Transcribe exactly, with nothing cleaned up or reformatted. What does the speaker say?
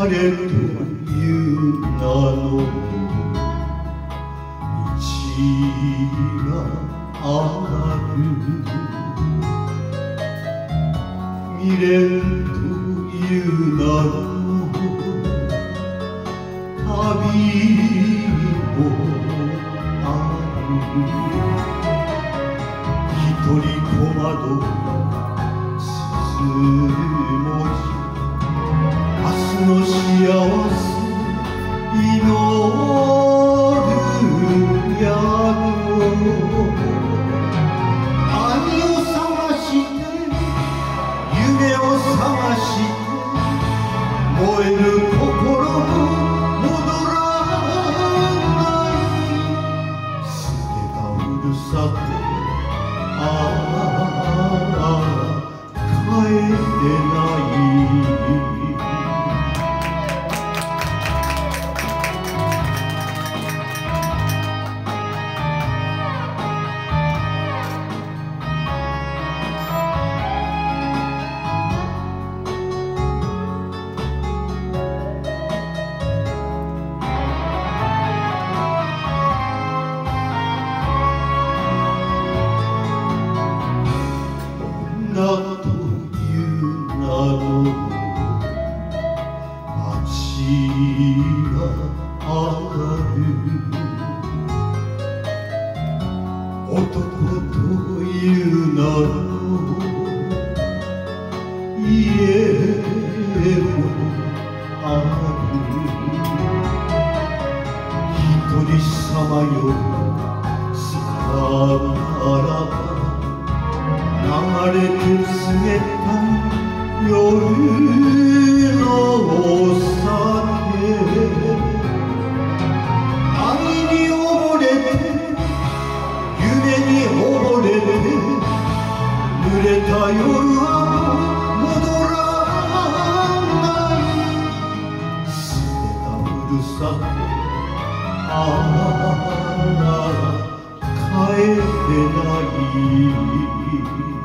晴れという名の道がある。未練という名の旅もある。一人小窓つつ文字明日の幸せ祈るや愛を探して夢を探して燃える心も戻らない。捨てたふるさとああ帰れない。女という名の街がある。男という名の家もある。一人さまよさらば流れて冷たい夜のお酒。愛に溺れて夢に溺れて濡れた夜は戻らない。捨てたふるさとああ帰れない。